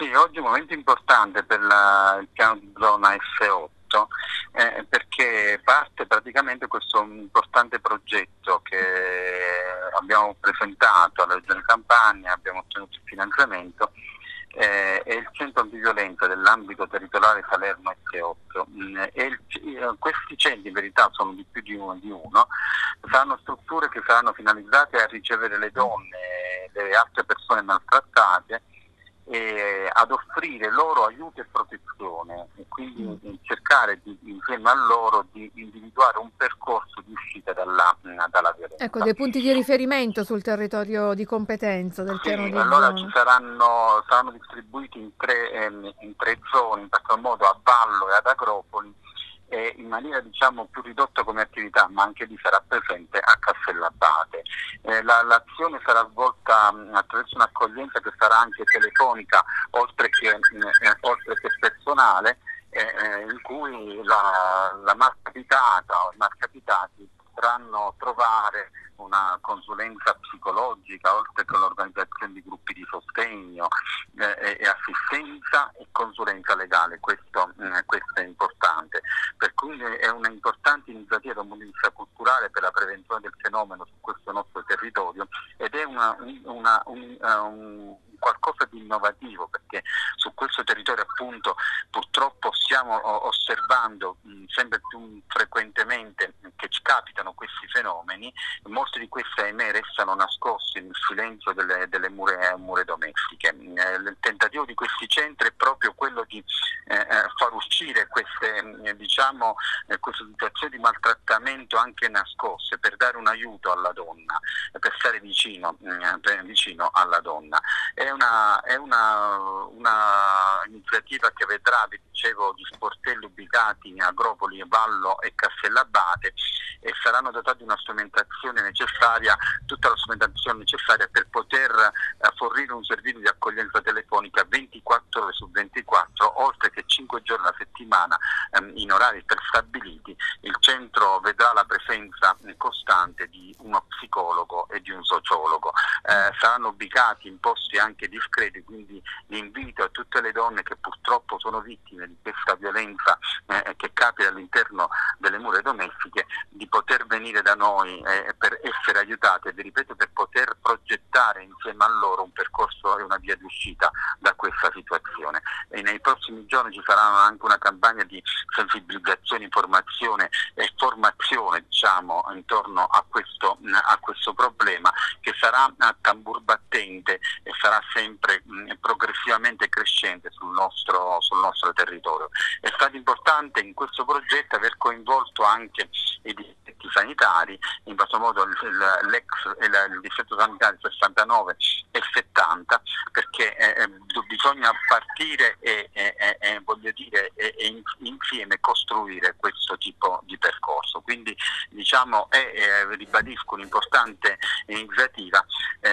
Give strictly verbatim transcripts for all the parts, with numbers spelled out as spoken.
Sì, oggi è un momento importante per la- il piano di zona F otto, eh, perché parte praticamente questo importante progetto che abbiamo presentato alla Regione Campania, abbiamo ottenuto il finanziamento, eh, è il centro antiviolenza dell'ambito territoriale Salerno F otto. Mm, e il- eh, questi centri in verità sono di più di uno, di uno, saranno strutture che saranno finalizzate a ricevere le donne e le altre persone maltrattate e ad offrire loro aiuto e protezione, e quindi Mm. eh, cercare di, insieme a loro di individuare un percorso di uscita dalla, dalla Ecco, violenza. dei punti di riferimento sul territorio di competenza del piano Sì, di allora ci zona. saranno, saranno distribuiti in tre, ehm, in tre zone, in particolar modo a Vallo e ad Agropoli, e in maniera diciamo più ridotta come attività, ma anche lì sarà presente a Castellabate. Eh, la- l'azione sarà svolta mh, attraverso un'accoglienza che sarà anche telefonica, oltre che, mh, eh, oltre che personale, eh, eh, in cui la, la malcapitata o i malcapitati potranno trovare una consulenza psicologica, oltre che l'organizzazione di gruppi di sostegno, eh, e assistenza e consulenza legale. Questo, eh, questo è importante. Per cui è una importante iniziativa dal punto di vista culturale per la prevenzione del fenomeno su questo nostro territorio, ed è una, una, un, uh, un qualcosa di innovativo, perché su questo territorio appunto purtroppo stiamo osservando mh, sempre più frequentemente che ci capitano questi fenomeni. Molti di questi ahimè restano nascosti nel silenzio delle, delle mura, mura domestiche. Eh, il tentativo di questi centri è proprio quello di eh, far uscire queste, eh, diciamo, eh, queste situazioni di maltrattamento anche nascoste, per dare un aiuto alla donna, per stare vicino, eh, vicino alla donna. È una, è una, una iniziativa che vedrà, vi dicevo, gli sportelli ubicati in Agropoli, Vallo e Castellabate, e saranno dotati di una strumentazione necessaria, tutta la strumentazione necessaria per poter eh, fornire un servizio di accoglienza telefonica ventiquattro ore su ventiquattro, oltre che cinque giorni alla settimana ehm, in orari prestabiliti. Il centro vedrà la presenza eh, costante di uno psicologo e di un sociologo. Eh, saranno ubicati in posti anche discreti, quindi l'invito a tutte le donne che purtroppo sono vittime di questa violenza eh, che capita all'interno delle mura domestiche, di poter venire da noi eh, per essere aiutate, e vi ripeto, per poter progettare insieme a loro un percorso e una via di uscita da questa situazione. E nei prossimi giorni ci sarà anche una campagna di sensibilizzazione, informazione e formazione, diciamo, intorno a questo, a questo problema, che sarà a tambur battente e sarà sempre mh, progressivamente crescente sul nostro, sul nostro territorio. È stato importante in questo progetto aver coinvolto anche i distretti sanitari, in questo modo l'ex, il distretto sanitario sessantanove e settanta, perché eh, bisogna partire e, e, e voglio dire e, e insieme costruire questo tipo di percorso. Quindi diciamo è, eh, ribadisco, un'importante iniziativa eh,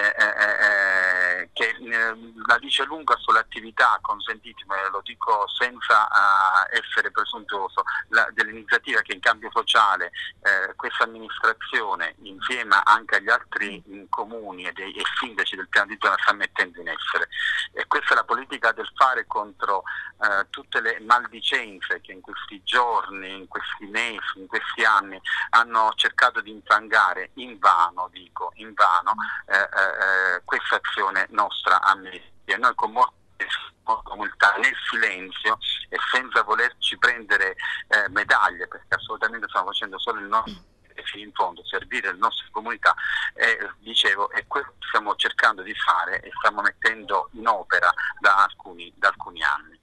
eh, che eh, la dice lunga sull'attività, consentitemi, lo dico senza uh, essere presuntuoso, la, dell'iniziativa che in cambio sociale eh, questa amministrazione, insieme anche agli altri mh, comuni e, dei, e sindaci del piano di zona, sta mettendo in essere. E questa è la politica del fare contro eh, tutte le maldicenze che in questi giorni, in questi mesi, in questi anni hanno cercato di infangare invano, dico invano, eh, eh, questa azione nostra amministrativa. Noi con molta umiltà, nel silenzio e senza volerci prendere eh, medaglie, perché assolutamente stiamo facendo solo il nostro fino in fondo, servire le nostre comunità, e dicevo, è quello che stiamo cercando di fare e stiamo mettendo in opera da alcuni, da alcuni anni.